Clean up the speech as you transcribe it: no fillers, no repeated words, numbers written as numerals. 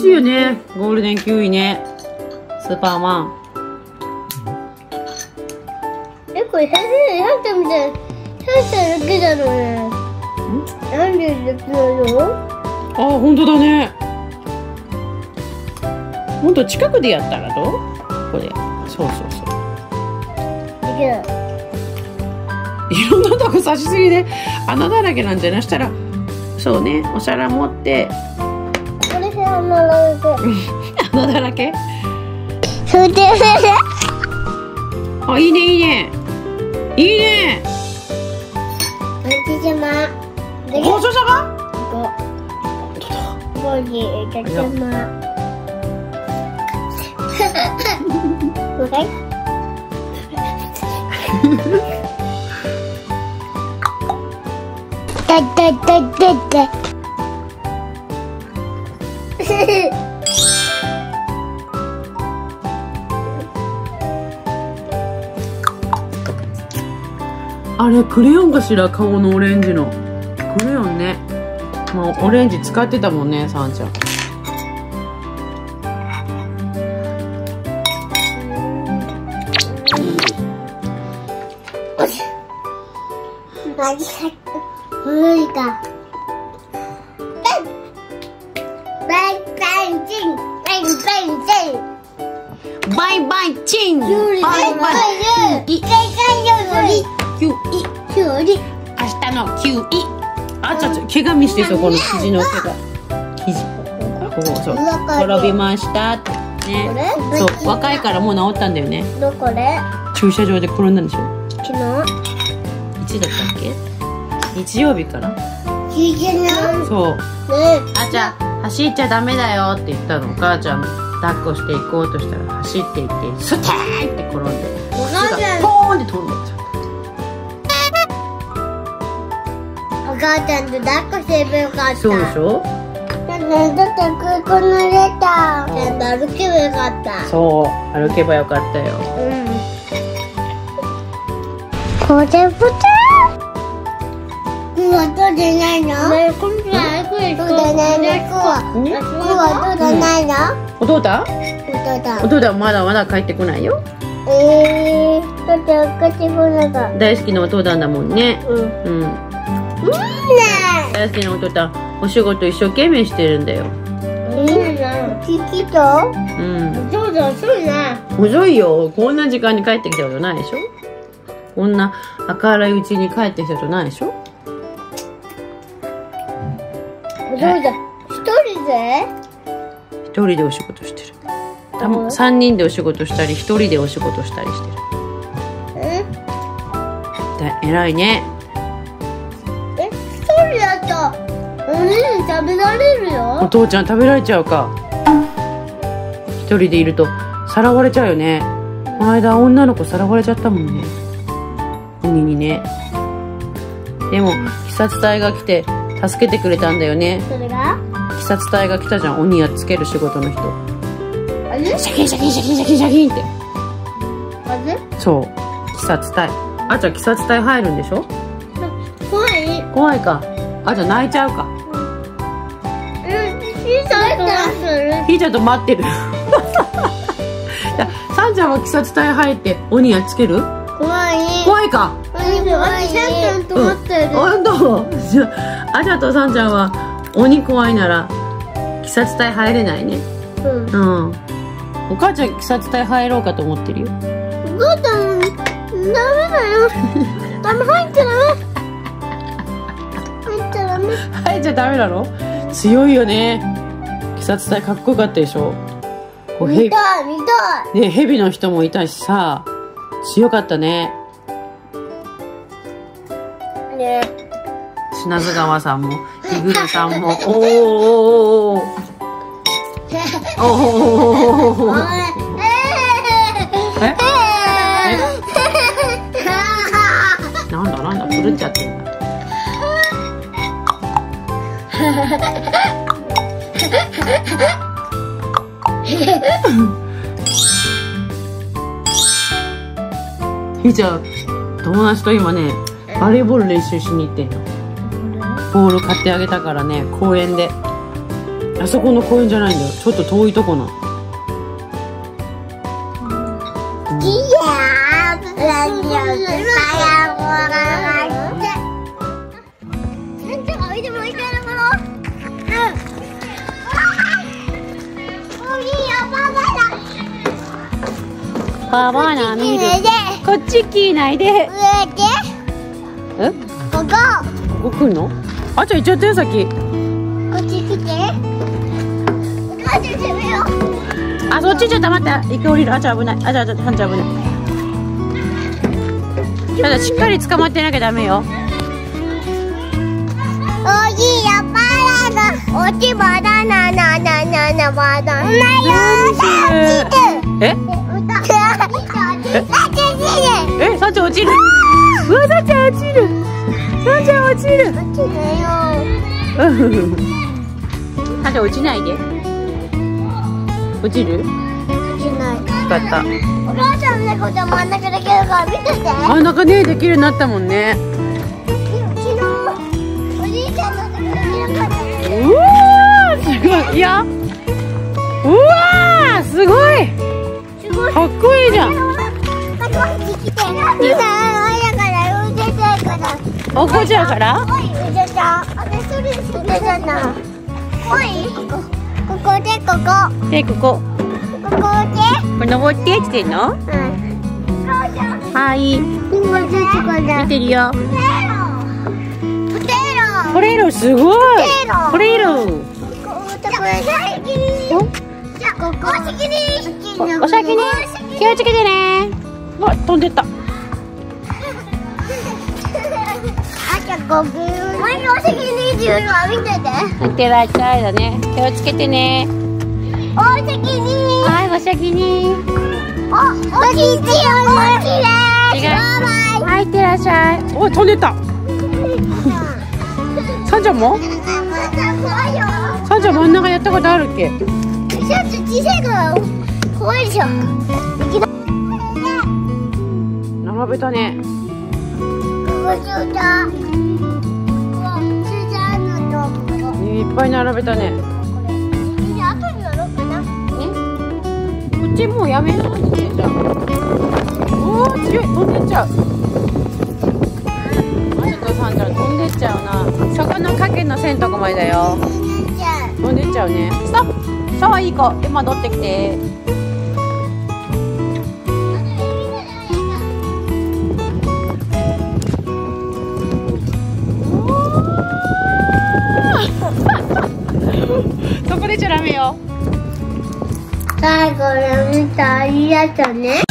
いよね、ゴールデンキウイね。スーパーマン。 これヘビ入ったみたい。入っただけだろね。なんでできないの？ あ、本当だね。もっと近くでやったらどう？これ。そうそうそう。 できない。 いろんなとこ差しすぎで穴だらけなんじゃない？したら、そうね、お皿持って。 これ穴だらけ。 穴だらけ？ それで。 あ、いいねいいね。いいね。 おじさま。 ごちそうさま。 ごじさま。はい。だだだだだ。 あれクレヨンかしら、顔のオレンジのクレヨンね。もうオレンジ使ってたもんね、さんちゃん。 マジか。無理か。バイバイチン、バイバイチン。 バイバイチン。バイバイチン。キウイ。明日のキウイ。あ、ちょっと毛が見してそう、この肘の毛が。肘。ここそう。転びましたってね。そう、若いからもう治ったんだよね。 どこで？ 駐車場で転んだんでしょ。 昨日？ いつだったっけ？日曜日かな。 聞いてない。 そう。 ね。 あ、じゃあ走っちゃダメだよって言ったの。お母ちゃん抱っこして行こうとしたら走っていってステーンって転んで、 お母ちゃんポーンって飛んでっちゃった。 お母ちゃんと抱っこすればよかった。 そうでしょ。 だって空港乗れた。ちゃんと歩けばよかった。 そう、歩けばよかったよ。 うん。これぶた。くはどうでないの？ね、今度はどうでないの？くはどうでないの？ お父たん？お父たんまだまだ帰ってこないよ。 だって帰ってこなかった。 大好きなお父たんだもんね。 うん。 うん。 ね大好きなお父たん、お仕事一生懸命してるんだよ。 キキと？ うん。 そうだ、そうね。 遅いよ。こんな時間に帰ってきたことないでしょ。こんな明るいうちに帰ってきたことないでしょ。 そうだ。一人で？ 一人でお仕事してる。3人でお仕事したり、1人でお仕事したりしてる。偉いね。 一人だとおにぎり食べられるよ。 お父ちゃん食べられちゃうか。一人でいるとさらわれちゃうよね。この間女の子さらわれちゃったもんね、鬼にね。でも鬼殺隊が来て助けてくれたんだよね。 それが？ 鬼殺隊が来たじゃん、鬼やっつける仕事の人。 あれ？ シャキンシャキンシャキンシャキンシャキンって。 あれ？ そう、鬼殺隊。あちゃん鬼殺隊入るんでしょ。 怖い？ 怖いか。あちゃん泣いちゃうか。ひーちゃんと待ってる。さんちゃんは鬼殺隊入って鬼やっつける？ 怖い。 怖いか。 怖い。さんちゃんと待ってる。 本当。じゃあ、あちゃんとさんちゃんは鬼怖いなら鬼殺隊入れないね。うん。お母ちゃん鬼殺隊入ろうかと思ってるよ。 お母ちゃんダメだよ。ダメ、入っちゃダメ。入っちゃダメ。 入っちゃダメなの？強いよね。鬼殺隊かっこよかったでしょ。こう見たい見たい。 ね、蛇の人もいたしさ、強かったね。 ね。 品津川さんも日暮さんもおーおーおーおーおーおーなんだ狂っちゃってんだ。ひーちゃん友達と今ねバレーボール練習しに行ってんの。ボール買ってあげたからね、公園であそこの公園じゃないんだよ。ちょっと遠いとこな。ババナ見る。こっち来ないで。え？ ここ来んの？あちゃん行っちゃったよ、さっき。 っち来て。 あ、そっちちょっと待って。一回降りる。あちゃん危ない。あちゃん、はんちゃん危ない。ただしっかり捕まってなきゃダメよ。 おじいやバナナ。おちバナナバナナ。 え？え、さんちゃん落ちる。うわ、さんちゃん落ちる。さんちゃん落ちる。 落ちるよ。 さんちゃん落ちないで。落ちる？ 落ちない。 よかった。 お母さんの猫ちゃん真ん中できるから見てて。 真ん中ね、できるようになったもんね。 昨日おじいちゃんのとこできなかったね。 うわー、すごい。いや。うわー、すごい。かっこいいじゃん。落っこっちゃうから。 ここでここ。 で、ここ。 ここで。 これ登ってって言ってんの？はい。見てるよ。ポレロすごい。ポレロ。お先に気をつけてね。あ、飛んでった。いってらっしゃいだね。気をつけてね。はい、お先に。はい、いってらっしゃい。お、飛んでった。さんちゃんも？さんちゃん真ん中やったことあるっけ？ 小さいから怖いでしょ。 並べたね。いっぱい並べたね。こっちもうやめなってじゃん。おお、強い。飛んでっちゃう。マジとさんちゃん飛んでっちゃうな。そこの影の線とこまでだよ。飛んでっちゃうね。ストップ。そう、いい子。今戻ってきて。そこでちゃダメよ。 最後の見たいやつね。